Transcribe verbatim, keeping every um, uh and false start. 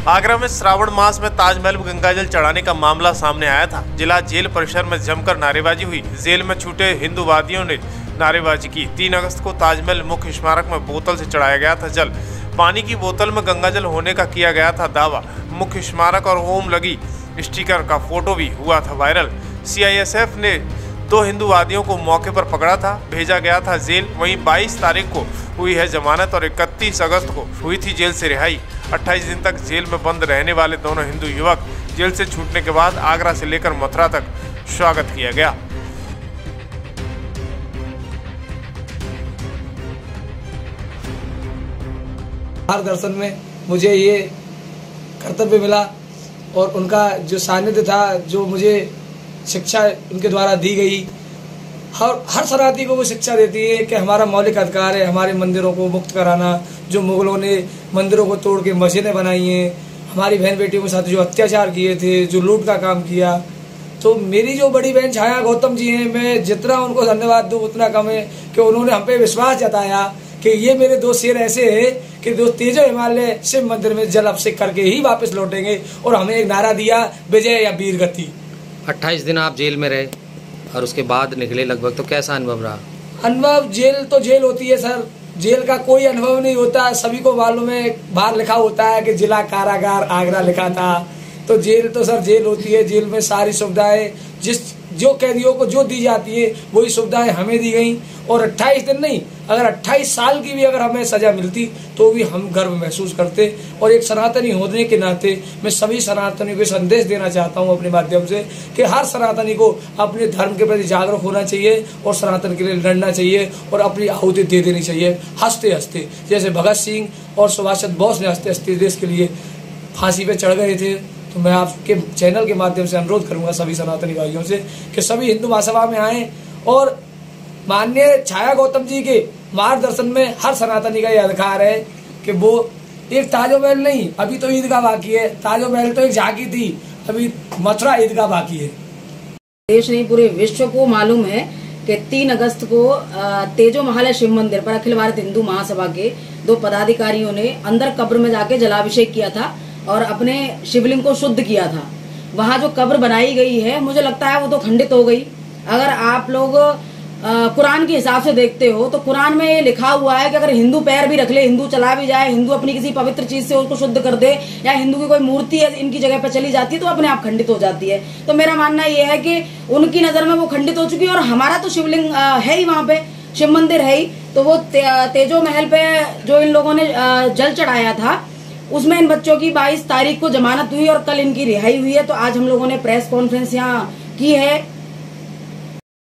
आगरा में श्रावण मास में ताजमहल में गंगाजल चढ़ाने का मामला सामने आया था। जिला जेल परिसर में जमकर नारेबाजी हुई। जेल में छूटे हिंदूवादियों ने नारेबाजी की। तीन अगस्त को ताजमहल मुख्य स्मारक में बोतल से चढ़ाया गया था जल। पानी की बोतल में गंगाजल होने का किया गया था दावा। मुख्य स्मारक और ओम लगी स्टिकर का फोटो भी हुआ था viral. C I S F ने दो हिंदूवादियों को मौके पर पकड़ा था, भेजा गया था जेल। वहीं बाईस तारीख को हुई है जमानत और इकतीस अगस्त को हुई थी जेल से रिहाई। अट्ठाईस दिन तक जेल में बंद रहने वाले दोनों हिंदू युवक जेल से छूटने के बाद आगरा से लेकर मथुरा तक स्वागत किया गया। मार्गदर्शन में मुझे ये कर्तव्य मिला और उनका जो सानिध्य था, जो मुझे शिक्षा उनके द्वारा दी गई, हर हर शरणार्थी को वो शिक्षा देती है कि हमारा मौलिक अधिकार है हमारे मंदिरों को मुक्त कराना। जो मुगलों ने मंदिरों को तोड़ के मस्जिदें बनाई हैं, हमारी बहन बेटियों के साथ जो अत्याचार किए थे, जो लूट का काम किया, तो मेरी जो बड़ी बहन छाया गौतम जी हैं, मैं जितना उनको धन्यवाद दूं उतना कम है कि उन्होंने हम पे विश्वास जताया कि ये मेरे दो शेर ऐसे हैं कि दो तेजो हिमालय शिव मंदिर में जल अभिषेक करके ही वापस लौटेंगे। और हमें एक नारा दिया, विजय या वीर गति। अट्ठाईस दिन आप जेल में रहे और उसके बाद निकले लगभग, तो कैसा अनुभव रहा? अनुभव, जेल तो जेल होती है सर, जेल का कोई अनुभव नहीं होता। सभी को मालूम है, बाहर लिखा होता है कि जिला कारागार आगरा लिखा था, तो जेल तो सर जेल होती है। जेल में सारी सुविधाएं जिस जो कैदियों को जो दी जाती है वही सुविधाएं हमें दी गई। और अट्ठाईस दिन नहीं, अगर अट्ठाईस साल की भी अगर हमें सजा मिलती तो भी हम गर्व महसूस करते। और एक सनातनी होने के नाते मैं सभी सनातनियों को संदेश देना चाहता हूं अपने माध्यम से कि हर सनातनी को अपने धर्म के प्रति जागरूक होना चाहिए और सनातन के लिए लड़ना चाहिए और अपनी आहुति दे देनी चाहिए हंसते हंसते। जैसे भगत सिंह और सुभाष चंद्र बोस ने हंसते हंसते देश के लिए फांसी पे चढ़ गए थे। तो मैं आपके चैनल के माध्यम से अनुरोध करूंगा सभी सनातनी भाइयों से कि सभी हिंदू महासभा में आए और माननीय छाया गौतम जी के मार्गदर्शन में हर सनातनी का यह अधिकार है कि वो एक ताजमहल नहीं, अभी तो ईदगाह बाकी है। ताजमहल तो एक झांकी थी, अभी मथुरा ईदगाह बाकी है। देश नहीं पूरे विश्व को मालूम है कि तीन अगस्त को तेजो महालय शिव मंदिर पर अखिल भारत हिंदू महासभा के दो पदाधिकारियों ने अंदर कब्र में जाके जलाभिषेक किया था और अपने शिवलिंग को शुद्ध किया था। वहाँ जो कब्र बनाई गई है, मुझे लगता है वो तो खंडित हो गई। अगर आप लोग कुरान के हिसाब से देखते हो तो कुरान में ये लिखा हुआ है कि अगर हिंदू पैर भी रख ले, हिंदू चला भी जाए, हिंदू अपनी किसी पवित्र चीज से उसको शुद्ध कर दे, या हिंदू की कोई मूर्ति है इनकी जगह पर चली जाती है तो अपने आप खंडित हो जाती है। तो मेरा मानना ये है कि उनकी नजर में वो खंडित हो चुकी है और हमारा तो शिवलिंग है ही, वहाँ पे शिव मंदिर है ही। तो वो ते, तेजो महल पे जो इन लोगों ने जल चढ़ाया था उसमें इन बच्चों की बाईस तारीख को जमानत हुई और कल इनकी रिहाई हुई है। तो आज हम लोगों ने प्रेस कॉन्फ्रेंस यहाँ की है